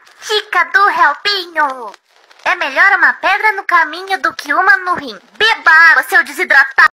Dica do Helpinho. É melhor uma pedra no caminho do que uma no rim. Beba água, seu desidratado.